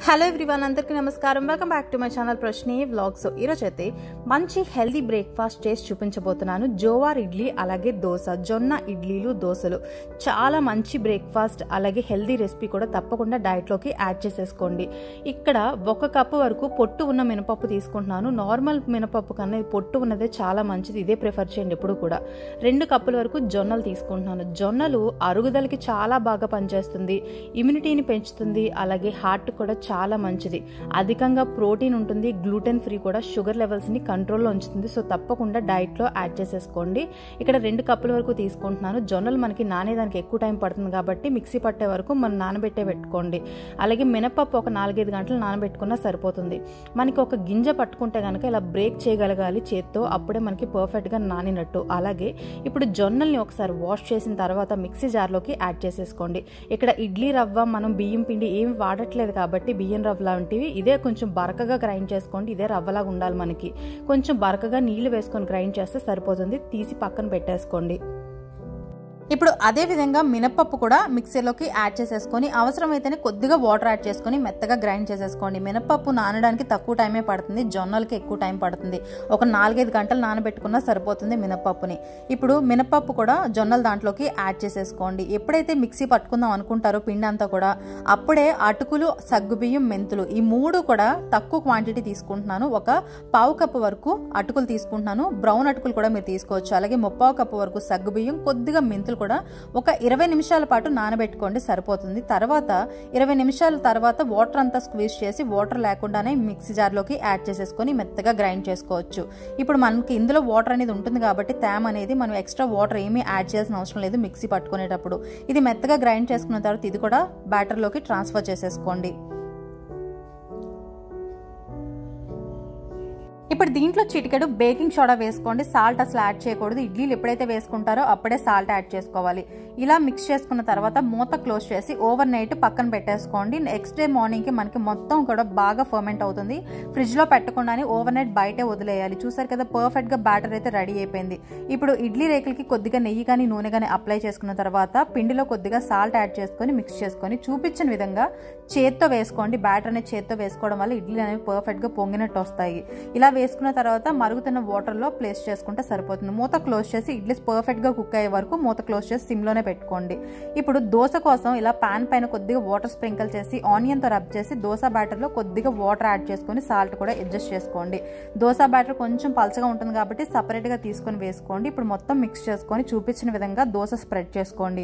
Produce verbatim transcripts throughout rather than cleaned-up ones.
Hello everyone, అందరికీ నమస్కారం. Welcome back to my channel ప్రశ్నే వ్లాగ్స్. ఈరోజు అయితే మంచి హెల్దీ బ్రేక్ఫాస్ట్ చేసి చూపించబోతున్నాను. జోవార్ ఇడ్లీ అలాగే దోశ, జొన్న ఇడ్లీలు దోశలు చాలా మంచి బ్రేక్ఫాస్ట్ అలాగే హెల్దీ రెసిపీ కూడా తప్పకుండా డైట్లోకి యాడ్ చేసేసుకోండి. ఇక్కడ ఒక కప్పు వరకు పొట్టు ఉన్న మినపప్పు తీసుకుంటున్నాను. నార్మల్ మినపప్పు కన్నా పొట్టు ఉన్నదే చాలా మంచిది, ఇదే ప్రిఫర్ చేయండి ఎప్పుడు కూడా. రెండు కప్పుల వరకు జొన్నలు తీసుకుంటున్నాను. జొన్నలు అరుగుదలకి చాలా బాగా పనిచేస్తుంది, ఇమ్యూనిటీని పెంచుతుంది, అలాగే హార్ట్ కూడా చాలా మంచిది. అధికంగా ప్రోటీన్ ఉంటుంది, గ్లూటెన్ ఫ్రీ కూడా, షుగర్ లెవెల్స్ ని కంట్రోల్లో ఉంచుతుంది. సో తప్పకుండా డైట్ లో యాడ్ చేసేసుకోండి. ఇక్కడ రెండు కప్పుల వరకు తీసుకుంటున్నాను. జొన్నలు మనకి నానేదానికి ఎక్కువ టైం పడుతుంది కాబట్టి మిక్సీ పట్టే వరకు మనం నానబెట్టే పెట్టుకోండి. అలాగే మినపప్పు ఒక నాలుగైదు గంటలు నానబెట్టుకున్నా సరిపోతుంది. మనకి ఒక గింజ పట్టుకుంటే కనుక ఇలా బ్రేక్ చేయగలగాలి చేత్తో, అప్పుడే మనకి పర్ఫెక్ట్ గా నానినట్టు. అలాగే ఇప్పుడు జొన్నల్ని ఒకసారి వాష్ చేసిన తర్వాత మిక్సీ జార్లోకి యాడ్ చేసేసుకోండి. ఇక్కడ ఇడ్లీ రవ్వ మనం బియ్యం పిండి ఏమి వాడట్లేదు కాబట్టి బియ్యం రవ్వ లాంటివి ఇదే కొంచెం బరకగా గ్రైండ్ చేసుకోండి. ఇదే రవ్వలాగా ఉండాలి మనకి. కొంచెం బరకగా నీళ్లు వేసుకొని గ్రైండ్ చేస్తే సరిపోతుంది. తీసి పక్కన పెట్టేసుకోండి. ఇప్పుడు అదే విధంగా మినపప్పు కూడా మిక్సీలోకి యాడ్ చేసేసుకొని అవసరమైతేనే కొద్దిగా వాటర్ యాడ్ చేసుకొని మెత్తగా గ్రైండ్ చేసేసుకోండి. మినపప్పు నానడానికి తక్కువ టైమే పడుతుంది, జొన్నలకి ఎక్కువ టైం పడుతుంది. ఒక నాలుగైదు గంటలు నానబెట్టుకున్నా సరిపోతుంది మినపప్పుని. ఇప్పుడు మినపప్పు కూడా జొన్నల దాంట్లోకి యాడ్ చేసేసుకోండి. ఎప్పుడైతే మిక్సీ పట్టుకుందాం అనుకుంటారో పిండి అంతా కూడా, అప్పుడే అటుకులు, సగ్గుబియ్యం, మెంతులు ఈ మూడు కూడా తక్కువ క్వాంటిటీ తీసుకుంటున్నాను. ఒక పావు కప్పు వరకు అటుకులు తీసుకుంటున్నాను. బ్రౌన్ అటుకులు కూడా మీరు తీసుకోవచ్చు. అలాగే ముప్పావు కప్పు వరకు సగ్గుబియ్యం, కొద్దిగా మెంతులు కూడా ఒక ఇరవై నిమిషాల పాటు నానబెట్టుకోండి సరిపోతుంది. తర్వాత ఇరవై నిమిషాల తర్వాత వాటర్ అంతా స్క్వీజ్ చేసి వాటర్ లేకుండానే మిక్సీ జార్లోకి యాడ్ చేసేసుకొని మెత్తగా గ్రైండ్ చేసుకోవచ్చు. ఇప్పుడు మనకి ఇందులో వాటర్ అనేది ఉంటుంది కాబట్టి తేమ అనేది మనం ఎక్స్ట్రా వాటర్ ఏమీ యాడ్ చేయాల్సిన అవసరం లేదు మిక్సీ పట్టుకునేటప్పుడు. ఇది మెత్తగా గ్రైండ్ చేసుకున్న తర్వాత ఇది కూడా బ్యాటర్లోకి ట్రాన్స్ఫర్ చేసేసుకోండి. ఇప్పుడు దీంట్లో చిటికెడు బేకింగ్ సోడా వేసుకోండి. సాల్ట్ అసలు యాడ్ చేయకూడదు. ఇడ్లీలు ఎప్పుడైతే వేసుకుంటారో అప్పుడే సాల్ట్ యాడ్ చేసుకోవాలి. ఇలా మిక్స్ చేసుకున్న తర్వాత మూత క్లోజ్ చేసి ఓవర్ నైట్ పక్కన పెట్టేసుకోండి. నెక్స్ట్ డే మార్నింగ్కి మనకి మొత్తం కూడా బాగా ఫర్మెంట్ అవుతుంది. ఫ్రిడ్జ్లో పెట్టకుండానే ఓవర్ నైట్ బయటే వదిలేయాలి. చూసారు కదా, పర్ఫెక్ట్గా బ్యాటర్ అయితే రెడీ అయిపోయింది. ఇప్పుడు ఇడ్లీ రేకులకి కొద్దిగా నెయ్యి కానీ నూనె కానీ అప్లై చేసుకున్న తర్వాత పిండిలో కొద్దిగా సాల్ట్ యాడ్ చేసుకొని మిక్స్ చేసుకొని చూపించిన విధంగా చేత్తో వేసుకోండి. బ్యాటర్ అనేది చేత్తో వేసుకోవడం వల్ల ఇడ్లీలు అనేవి పర్ఫెక్ట్గా పొంగినట్టు వస్తాయి. ఇలా వేసుకున్న తర్వాత మరుగుతున్న వాటర్లో ప్లేస్ చేసుకుంటే సరిపోతుంది. మూత క్లోజ్ చేసి ఇడ్లీస్ పర్ఫెక్ట్గా కుక్ అయ్యే వరకు మూత క్లోజ్ చేసి సిమ్లోనే పెట్టుకోండి. ఇప్పుడు దోశ కోసం ఇలా పాన్ పైన కొద్దిగా వాటర్ స్ప్రింకిల్ చేసి ఆనియన్తో రబ్ చేసి దోశ బ్యాటర్లో కొద్దిగా వాటర్ యాడ్ చేసుకొని సాల్ట్ కూడా అడ్జస్ట్ చేసుకోండి. దోశ బ్యాటర్ కొంచెం పలచగా ఉంటుంది కాబట్టి సపరేట్గా తీసుకొని వేసుకోండి. ఇప్పుడు మొత్తం మిక్స్ చేసుకొని చూపించిన విధంగా దోశ స్ప్రెడ్ చేసుకోండి.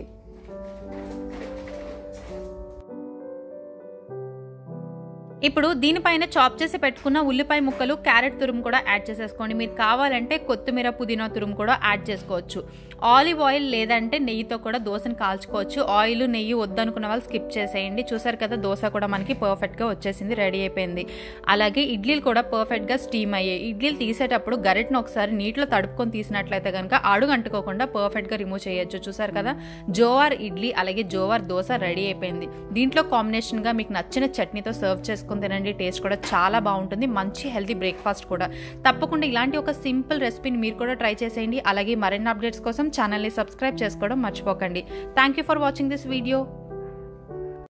ఇప్పుడు దీనిపైన చాప్ చేసి పెట్టుకున్న ఉల్లిపాయ ముక్కలు, క్యారెట్ తురుము కూడా యాడ్ చేసేసుకోండి. మీరు కావాలంటే కొత్తిమీర, పుదీనా తురుము కూడా యాడ్ చేసుకోవచ్చు. ఆలివ్ ఆయిల్ లేదంటే నెయ్యితో కూడా దోశను కాల్చుకోవచ్చు. ఆయిల్, నెయ్యి వద్దనుకున్న వాళ్ళు స్కిప్ చేసేయండి. చూసారు కదా, దోశ కూడా మనకి పర్ఫెక్ట్గా వచ్చేసింది, రెడీ అయిపోయింది. అలాగే ఇడ్లీలు కూడా పర్ఫెక్ట్గా స్టీమ్ అయ్యాయి. ఇడ్లీలు తీసేటప్పుడు గరిటను ఒకసారి నీటిలో తడుపుకొని తీసినట్లయితే కనుక అడుగు అంటుకోకుండా పర్ఫెక్ట్గా రిమూవ్ చేయొచ్చు. చూసారు కదా, జోవార్ ఇడ్లీ అలాగే జోవార్ దోశ రెడీ అయిపోయింది. దీంట్లో కాంబినేషన్గా మీకు నచ్చిన చట్నీతో సర్వ్ చేసుకుని తినండి. టేస్ట్ కూడా చాలా బాగుంటుంది. మంచి హెల్తీ బ్రేక్ఫాస్ట్ కూడా. తప్పకుండా ఇలాంటి ఒక సింపుల్ రెసిపీని మీరు కూడా ట్రై చేసేయండి. అలాగే మరిన్ని అప్డేట్స్ కోసం ఛానల్ని సబ్స్క్రైబ్ చేసుకోవడం మర్చిపోకండి. Thank you for watching this video.